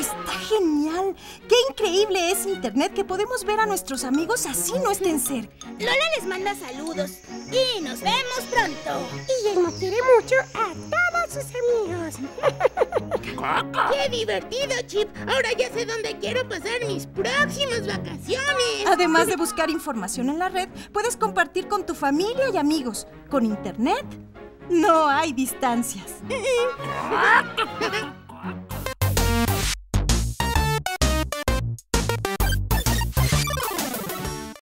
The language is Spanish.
está genial! ¡Qué increíble es Internet que podemos ver a nuestros amigos así no estén cerca! Lola les manda saludos y nos vemos pronto. Y Elmo quiere mucho a todos sus amigos. ¡Qué divertido, Chip! Ahora ya sé dónde quiero pasar mis próximas vacaciones. Además de buscar información en la red, puedes compartir con tu familia y amigos. Con Internet, no hay distancias.